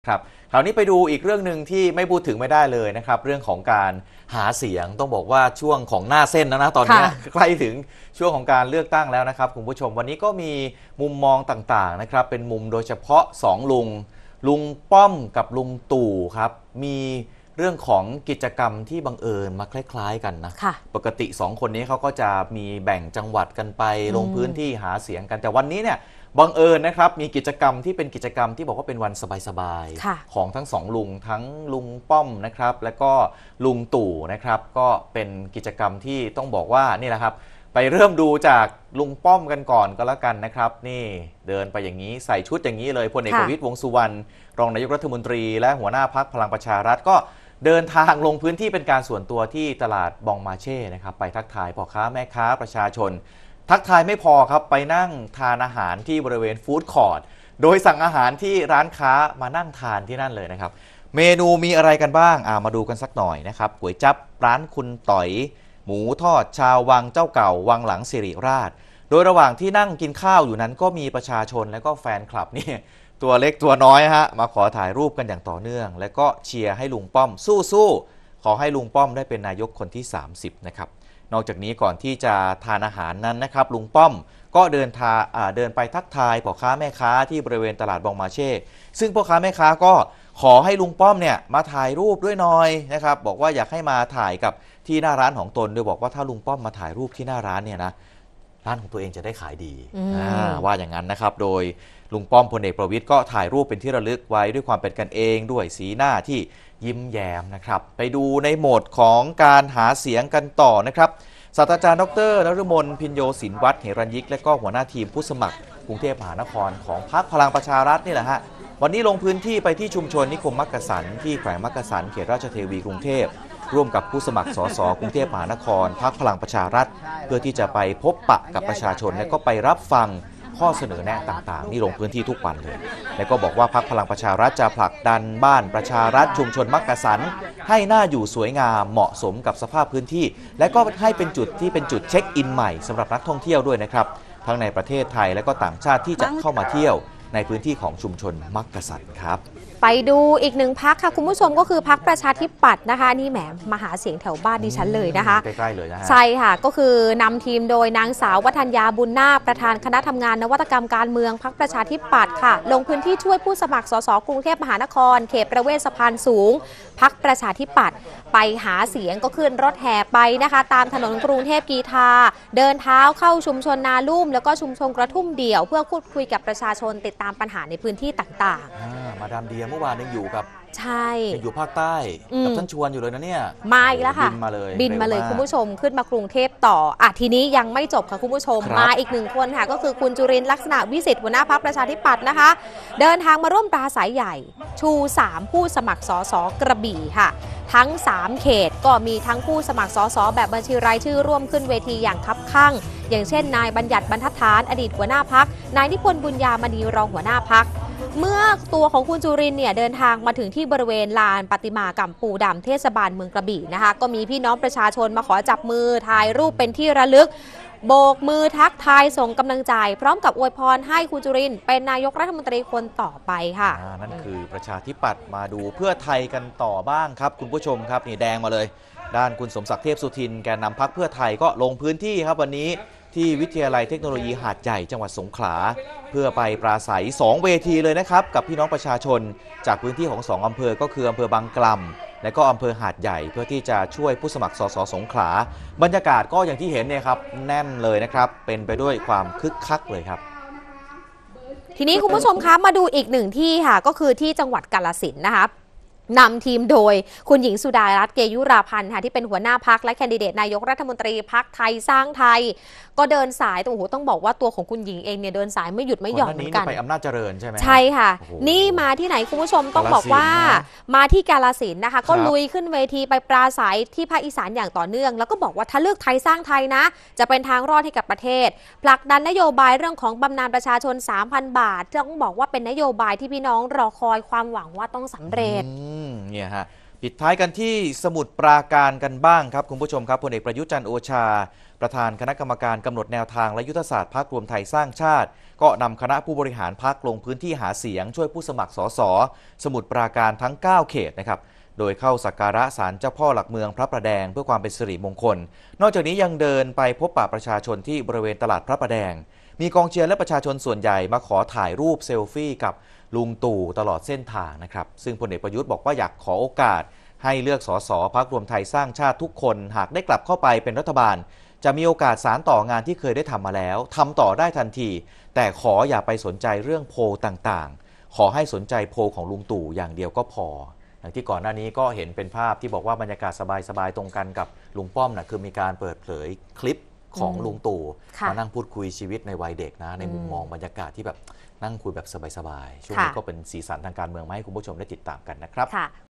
ครับคราวนี้ไปดูอีกเรื่องหนึ่งที่ไม่พูดถึงไม่ได้เลยนะครับเรื่องของการหาเสียงต้องบอกว่าช่วงของหน้าเส้นนะตอนนี้ใกล้ถึงช่วงของการเลือกตั้งแล้วนะครับคุณผู้ชมวันนี้ก็มีมุมมองต่างๆนะครับเป็นมุมโดยเฉพาะ2ลุงป้อมกับลุงตู่ครับมีเรื่องของกิจกรรมที่บังเอิญมาคล้ายๆกันนะปกติ2คนนี้เขาก็จะมีแบ่งจังหวัดกันไปลงพื้นที่หาเสียงกันแต่วันนี้เนี่ยบังเอิญนะครับมีกิจกรรมที่เป็นกิจกรรมที่บอกว่าเป็นวันสบายๆของทั้ง2ลุงทั้งลุงป้อมนะครับและก็ลุงตู่นะครับก็เป็นกิจกรรมที่ต้องบอกว่านี่แหละครับไปเริ่มดูจากลุงป้อมกันก่อนก็แล้วกันนะครับนี่เดินไปอย่างนี้ใส่ชุดอย่างนี้เลยพลเอกประวิตรวงษ์สุวรรณรองนายกรัฐมนตรีและหัวหน้าพรรคพลังประชารัฐก็เดินทางลงพื้นที่เป็นการส่วนตัวที่ตลาดบองมาเช่นะครับไปทักทายพ่อค้าแม่ค้าประชาชนทักทายไม่พอครับไปนั่งทานอาหารที่บริเวณฟู้ดคอร์ทโดยสั่งอาหารที่ร้านค้ามานั่งทานที่นั่นเลยนะครับเมนูมีอะไรกันบ้างมาดูกันสักหน่อยนะครับก๋วยจั๊บร้านคุณต่อยหมูทอดชาววังเจ้าเก่าวังหลังสิริราชโดยระหว่างที่นั่งกินข้าวอยู่นั้นก็มีประชาชนและก็แฟนคลับนี่ตัวเล็กตัวน้อยมาขอถ่ายรูปกันอย่างต่อเนื่องและก็เชียร์ให้ลุงป้อมสู้ๆขอให้ลุงป้อมได้เป็นนายกคนที่30นะครับนอกจากนี้ก่อนที่จะทานอาหารนั้นนะครับลุงป้อมก็เดินไปทักทายพ่อค้าแม่ค้าที่บริเวณตลาดบองมาเช่ซึ่งพ่อค้าแม่ค้าก็ขอให้ลุงป้อมเนี่ยมาถ่ายรูปด้วยหน่อยนะครับบอกว่าอยากให้มาถ่ายกับที่หน้าร้านของตนโดยบอกว่าถ้าลุงป้อมมาถ่ายรูปที่หน้าร้านเนี่ยนะร้านของตัวเองจะได้ขายดีว่าอย่างนั้นนะครับโดยลุงป้อมพลเอกประวิตรก็ถ่ายรูปเป็นที่ระลึกไว้ด้วยความเป็นกันเองด้วยสีหน้าที่ยิ้มแย้มนะครับไปดูในโหมดของการหาเสียงกันต่อนะครับศาสตราจารย์ดร.นฤมลพิญโยศินวัฒน์เหรัญยิกและก็หัวหน้าทีมผู้สมัครกรุงเทพมหานครของพรรคพลังประชารัฐนี่แหละฮะวันนี้ลงพื้นที่ไปที่ชุมชนนิคมมักกะสันที่แขวงมักกะสันเขตราชเทวีกรุงเทพร่วมกับผู้สมัครสสกรุงเทพมหานครพรรคพลังประชารัฐเพื่อที่จะไปพบปะกับประชาชนและก็ไปรับฟังข้อเสนอแนะต่างๆนี่ลงพื้นที่ทุกวันเลยและก็บอกว่าพรรคพลังประชารัฐจะผลักดันบ้านประชารัฐชุมชนมักกะสันให้น่าอยู่สวยงามเหมาะสมกับสภาพพื้นที่และก็ให้เป็นจุดที่เป็นจุดเช็คอินใหม่สำหรับนักท่องเที่ยวด้วยนะครับทั้งในประเทศไทยและก็ต่างชาติที่จะเข้ามาเที่ยวในพื้นที่ของชุมชนมักกะสันครับไปดูอีกหนึ่งพรรคค่ะคุณผู้ชมก็คือพรรคประชาธิปัตย์นะคะนี่แหมมาหาเสียงแถวบ้านดิฉันเลยนะคะใกล้ๆเลยนะใช่ค่ะก็คือนำทีมโดยนางสาววัฒนยาบุญนาคประธานคณะทำงานนวัตกรรมการเมืองพรรคประชาธิปัตย์ค่ะลงพื้นที่ช่วยผู้สมัครสสกรุงเทพมหานครเขตประเวศสะพานสูงพรรคประชาธิปัตย์ไปหาเสียงก็ขึ้นรถแห่ไปนะคะตามถนนกรุงเทพกีฬาเดินเท้าเข้าชุมชนนาลุ่มแล้วก็ชุมชนกระทุ่มเดี่ยวเพื่อพูดคุยกับประชาชนติดตามปัญหาในพื้นที่ต่างๆมาดามเดียเมื่อวานยังอยู่กับใช่อยู่ภาคใต้กับท่านชวนอยู่เลยนะเนี่ยมาอีกแล้วค่ะบินมาเลยคุณผู้ชมขึ้นมากรุงเทพต่อทีนี้ยังไม่จบค่ะคุณผู้ชมมาอีกหนึ่งคนค่ะก็คือคุณจุรินทร์ลักษณะวิสิทธิ์หัวหน้าพรรคประชาธิปัตย์นะคะเดินทางมาร่วมปราศรัยใหญ่ชู3ผู้สมัครสสกระบี่ค่ะทั้ง3เขตก็มีทั้งผู้สมัครสสแบบบัญชีรายชื่อร่วมขึ้นเวทีอย่างคับคั่งอย่างเช่นนายบัญญัติบรรทัดฐานอดีตหัวหน้าพรรคนายนิพนธ์บุญญามณีรองหัวหน้าพรรคเมื่อตัวของคุณจุรินทร์เนี่ยเดินทางมาถึงที่บริเวณลานประติมากรรมปูดำเทศบาลเมืองกระบี่นะคะก็มีพี่น้องประชาชนมาขอจับมือถ่ายรูปเป็นที่ระลึกโบกมือทักทายส่งกำลังใจพร้อมกับอวยพรให้คุณจุรินทร์เป็นนายกรัฐมนตรีคนต่อไปค่ะนั่นคือประชาธิปัตย์มาดูเพื่อไทยกันต่อบ้างครับคุณผู้ชมครับนี่แดงมาเลยด้านคุณสมศักดิ์เทพสุทินแกนนำพรรคเพื่อไทยก็ลงพื้นที่ครับวันนี้ที่วิทยาลัยเทคโนโลยีหาดใหญ่จังหวัดสงขลาเพื่อไปปราศัย2เวทีเลยนะครับกับพี่น้องประชาชนจากพื้นที่ของ2อำเภอก็คืออำเภอบางกล่ำและก็อำเภอหาดใหญ่เพื่อที่จะช่วยผู้สมัครสสสงขลาบรรยากาศก็อย่างที่เห็นเนี่ยครับแน่นเลยนะครับเป็นไปด้วยความคึกคักเลยครับทีนี้คุณผู้ชมคะมาดูอีกหนึ่งที่ค่ะก็คือที่จังหวัดกาฬสินธุ์นะคะนำทีมโดยคุณหญิงสุดารัตน์เกยุราพันธ์ค่ะที่เป็นหัวหน้าพรรคและแคนดิเดตนายกรัฐมนตรีพรรคไทยสร้างไทยก็เดินสายต้องบอกว่าตัวของคุณหญิงเองเนี่ยเดินสายไม่หยุดไม่หย่อนเหมือนกันไปอำนาจเจริญใช่ไหมใช่ค่ะนี่มาที่ไหนคุณผู้ชมต้องบอกว่ามาที่กาฬสินธุ์นะคะก็ลุยขึ้นเวทีไปปราศัยที่ภาคอีสานอย่างต่อเนื่องแล้วก็บอกว่าถ้าเลือกไทยสร้างไทยนะจะเป็นทางรอดให้กับประเทศผลักดันนโยบายเรื่องของบำนาญประชาชน 3,000 บาทต้องบอกว่าเป็นนโยบายที่พี่น้องรอคอยความหวังว่าต้องสำเร็จเนี่ยฮะปิดท้ายกันที่สมุทรปราการกันบ้างครับคุณผู้ชมครับพลเอกประยุทธ์จันทร์โอชาประธานคณะกรรมการกำหนดแนวทางและยุทธศาสตร์พรรครวมไทยสร้างชาติก็นำคณะผู้บริหารพรรคลงพื้นที่หาเสียงช่วยผู้สมัครสสสมุทรปราการทั้ง 9 เขตนะครับโดยเข้าสักการะศาลเจ้าพ่อหลักเมืองพระประแดงเพื่อความเป็นสิริมงคลนอกจากนี้ยังเดินไปพบปะประชาชนที่บริเวณตลาดพระประแดงมีกองเชียร์และประชาชนส่วนใหญ่มาขอถ่ายรูปเซลฟี่กับลุงตู่ตลอดเส้นทางนะครับซึ่งพลเอกประยุทธ์บอกว่าอยากขอโอกาสให้เลือกสสพรรครวมไทยสร้างชาติทุกคนหากได้กลับเข้าไปเป็นรัฐบาลจะมีโอกาสสานต่องานที่เคยได้ทำมาแล้วทำต่อได้ทันทีแต่ขออย่าไปสนใจเรื่องโพลต่างๆขอให้สนใจโพลของลุงตู่อย่างเดียวก็พออย่างที่ก่อนหน้านี้ก็เห็นเป็นภาพที่บอกว่าบรรยากาศสบายๆตรงกันกับลุงป้อมนะคือมีการเปิดเผยคลิปของลุงตู่มานั่งพูดคุยชีวิตในวัยเด็กนะในมุมมองบรรยากาศที่แบบนั่งคุยแบบสบายๆช่วงนี้ก็เป็นสีสันทางการเมืองมาให้คุณผู้ชมได้ติดตามกันนะครับ